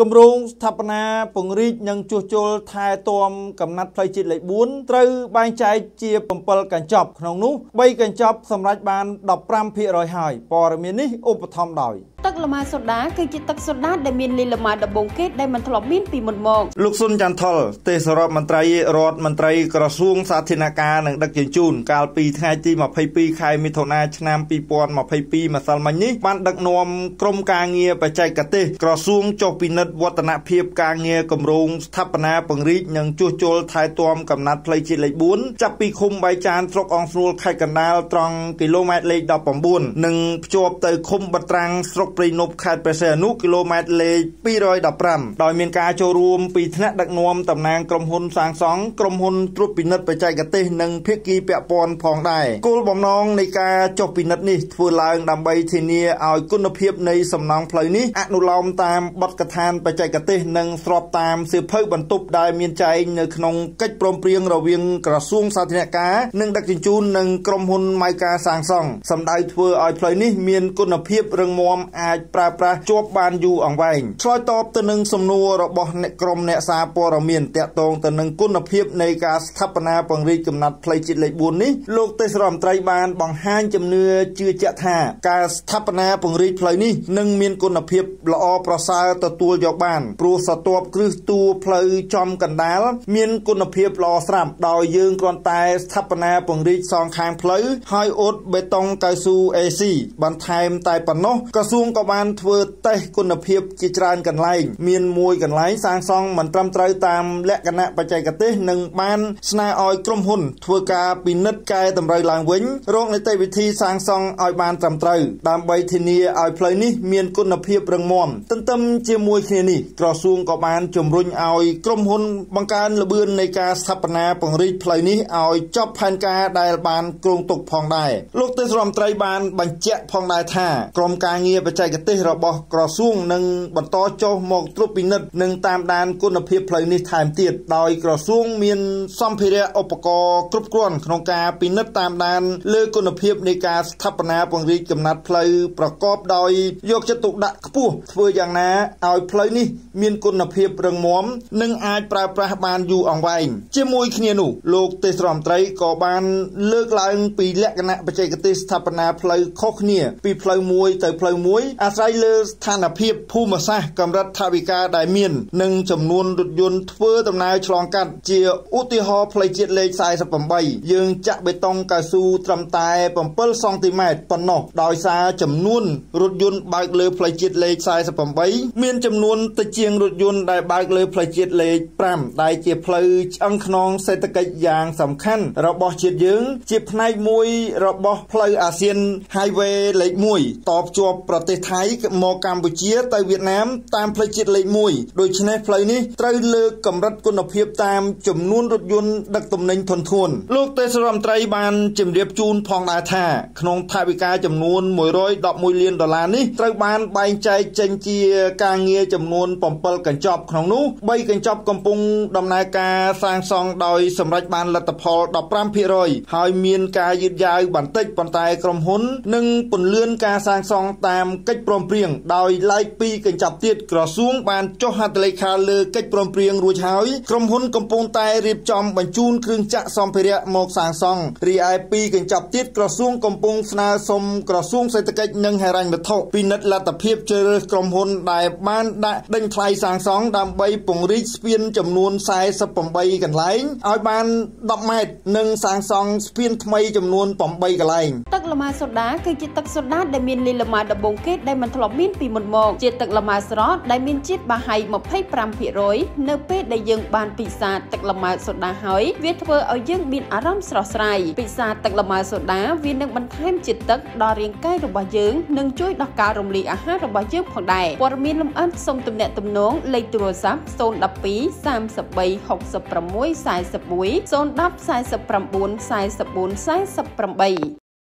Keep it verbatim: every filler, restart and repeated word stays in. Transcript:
គម្រោងស្ថាបនាពង្រីកនិងជួសជុលថែទាំកំណាត់ផ្លូវជាតិលេខបួនត្រូវបែងចែកជា 7 កញ្ចប់ក្នុងនោះ 3 កញ្ចប់សម្រាប់បាន 15ភាគរយ ហើយព័ត៌មាននេះឧបត្ថម្ភដោយទឹកលម៉ាសូដាគឺជាទឹកសូដាដែលមានលីលម៉ាដំបងគេដែលមិនធ្លាប់មានពីមុនមកលោកស៊ុនច័ន្ទថុលទេសរដ្ឋមន្ត្រីរដ្ឋមន្ត្រីក្រសួងសាធារណការនិងដឹកជញ្ជូនកាលពីថ្ងៃទី ម្ភៃពីរ ខែមិថុនាឆ្នាំ ពីរពាន់ម្ភៃពីរ ម្សិលមិញនេះបានដឹកនាំក្រុមការងារបច្ចេកទេសក្រសួងចុះពិនិត្យវឌ្ឍនភាពការងារគម្រោងស្ថាបនាពង្រីកនិងជួសជុលថែទាំកំណាត់ផ្លូវជាតិលេខបួនចាប់ពីឃុំបៃចានស្រុកអង្គស្រួលខេត្តកណ្ដាលត្រង់គីឡូម៉ែត្រលេខ ដប់ប្រាំបួន និងភ្ជាប់ទៅឃុំបាត្រាំងស្រុកព្រៃនប់ខេត្តព្រះសីហនុគីឡូម៉ែត្រលេខ ពីររយដប់ប្រាំ ដោយមានការចូលរួមពីថ្នាក់ដឹកនាំតំណាងក្រុមហ៊ុនសាងសង់ក្រុមហ៊ុនត្រួតពិនិត្យបច្ចេកទេសនិងភាគីពាក់ព័ន្ធផងដែរគោលបំណងនៃការចុះពិនិត្យនេះធ្វើឡើងដើម្បីធានាឲ្យគុណភាពនៃសំណង់ផ្លូវនេះអនុលោមតាមបទដ្ឋានបច្ចេកទេសនិងស្របតាមសៀវភៅបន្ទប់ដែលមានចែងនៅក្នុងកិច្ចព្រមព្រៀងរវាងក្រសួងសាធារណការនិងដឹកជញ្ជូននិងក្រុមហ៊ុនម៉ៅការសាងសង់សម្ដៅធ្វើឲ្យផ្លូវនេះមានគុណភាពរឹងមាំអាចប្រើប្រាស់ជាប់បានយូរអង្វែងឆ្លើយតបទៅនឹងសំណួររបស់អ្នកក្រុមអ្នកសារព័ត៌មានតាក់ទងទៅនឹងគុណភាពនៃការស្ថាបនាពង្រីកកំណាត់ផ្លូវជាតិលេខបួននេះលោកទេសរដ្ឋមន្ត្រីបានបង្ហាញជំនឿជឿជាក់ថាការស្ថាបនាពង្រីកផ្លូវនេះនឹងមានគុណភាពល្អប្រសើរទទួលយកបានព្រោះស្រទាប់គ្រឹះតួផ្លូវចំកណ្ដាលមានគុណភាពល្អស្រាប់ដោយយើងគ្រាន់តែស្ថាបនាពង្រីកសងខាងផ្លូវហើយអ៊ុតបេតុងកៅស៊ូ អេ ស៊ី បន្ថែមតែប៉ុណ្ណោះក្រសួងក៏បានធ្វើតេស្តគុណភាពជាច្រើនកន្លែងមានមួយកន្លែងសាងសង់មិនត្រឹមត្រូវតាមលក្ខណៈបច្ចេកទេសនិងបានស្នើឲ្យក្រុមហ៊ុនធ្វើការពិនិត្យកែតម្រូវឡើងវិញរកនីតិវិធីសាងសង់ឲ្យបានត្រឹមត្រូវដើម្បីធានាឲ្យផ្លូវនេះមានគុណភាពរឹងមាំទន្ទឹមជាមួយគ្នានេះក្រសួងក៏បានជំរុញឲ្យក្រុមហ៊ុនបង្កើនល្បឿននៃការស្ថាបនាពង្រីកផ្លូវនេះឲ្យចប់ផែនការដែលបានគ្រោងទុកផងដែរលោកទេសរដ្ឋមន្ត្រីបានបញ្ជាក់ផងដែរថាក្រុមការងារបច្ចេកទេសរបស់ក្រសួងនឹងបន្តចុះមកត្រួតពិនិត្យនិងតាមដានគុណភាពផ្លូវនេះថែមទៀតដោយក្រសួងមានសម្ភារៈឧបករណ៍គ្រប់គ្រាន់ក្នុងការពិនិត្យតាមដានលើគុណភាពនៃការស្ថាបនាពង្រីកកំណាត់ផ្លូវប្រកបដោយយកចិត្តទុកដាក់ខ្ពស់ធ្វើយ៉ាងណាឲ្យផ្លូវនេះមានគុណភាពរឹងមាំនិងអាចប្រើប្រាស់បានយូរអង្វែងជាមួយគ្នានោះលោកទេសរដ្ឋមន្ត្រីក៏បានលើកឡើងពីលក្ខណៈបច្ចេកទេសស្ថាបនាផ្លូវខុសគ្នាពីផ្លូវមួយទៅផ្លូវមួយអាស្រ័យលើស្ថានភាពភូមិសាស្ត្រកម្រិតថវិកាដែលមាននិងចំនួនរថយន្តធ្វើដំណើរឆ្លងកាត់ជាឧទាហរណ៍ផ្លូវជាតិលេខ សែសិបប្រាំបី យើងចាក់បេតុងកៅស៊ូត្រឹមតែ 7 សង់ទីម៉ែត្រប៉ុណ្ណោះដោយសារចំនួនរថយន្តបើកលើផ្លូវជាតិលេខ សែសិបប្រាំបី មានចំនួនតិចជាងរថយន្តដែលបើកលើផ្លូវជាតិលេខ 5 ដែលជាផ្លូវឆ្អឹងខ្នងសេដ្ឋកិច្ចយ៉ាងសំខាន់របស់ជាតិយើងជាផ្នែកមួយរបស់ផ្លូវអាស៊ាន Highway លេខ មួយតភ្ជាប់ប្រទេសថៃមកកម្ពុជាទៅវៀតណាមតាមផ្លូវជាតិលេខ មួយ ដូច្នេះផ្លូវនេះត្រូវលើកកម្រិតគុណភាពតាមចំនួនរថយន្តដឹកទំនិញធុនធ្ងន់លោកទេសរដ្ឋមន្ត្រីបានជម្រាបជូនផងដែរថាក្នុងថវិកាចំនួន មួយរយដប់មួយ លានដុល្លារនេះត្រូវបានបែងចែកចេញជាការងារចំនួន 7 កញ្ចប់ក្នុងនោះ 3 កញ្ចប់កំពុងដំណើរការសាងសង់ដោយសម្រេចបានលទ្ធផល ដប់ប្រាំភាគរយ ហើយមានការយឺតយ៉ាវបន្តិចប៉ុន្តែក្រុមហ៊ុននឹងពន្លឿនការសាងសង់តាមកិច្ចព្រមព្រៀងដោយឡែកពីកញ្ចប់ទៀតក្រសួងបានចុះហត្ថលេខាលើកិច្ចព្រមព្រៀងរួចហើយក្រុមហ៊ុនកំពុងតែរៀបចំបញ្ជូនគ្រឿងចក្រសម្ភារៈមកសាងសង់រីឯពីកញ្ចប់ទៀតក្រសួងកំពុងស្នើសុំក្រសួងសេដ្ឋកិច្ចនិងហិរញ្ញវត្ថុពិនិត្យលទ្ធភាពជ្រើសរើសក្រុមហ៊ុនដែលបានដាក់ដេញថ្លៃសាងសង់ដើម្បីពង្រីកស្ពានចំនួន សែសិបប្រាំបី កន្លែងឲ្យបាន ដប់ ម៉ែត្រនិងសាងសង់ស្ពានថ្មីចំនួន ប្រាំបី កន្លែងទឹកលម៉ាសូដាគឺជាទឹកសូដាដែលមានលីលម៉ាដំបងគេដែលមិនធ្លាប់មានពីមុនមកជាទឹកលម៉ាស្រស់ដែលមានជាតិបាហៃ ម្ភៃប្រាំភាគរយ នៅពេលដែលយើងបានពិសាទឹកលម៉ាសូដាហើយវាធ្វើឲ្យយើងមានអារម្មណ៍ស្រស់ស្រាយពិសាទឹកលម៉ាសូដាវានឹងបន្ថែមជាតិទឹកដល់រាងកាយរបស់យើងនិងជួយដល់ការរំលាយអាហាររបស់យើងផងដែរព័ត៌មានលម្អិតសូមទំនាក់ទំនងលេខទូរស័ព្ទ ศูนย์ หนึ่ง สอง สาม สาม หก หก หก หก สี่ สี่ หนึ่ง ศูนย์ หนึ่ง สี่ 9 สี่ สี่ สี่ สี่ สี่ แปด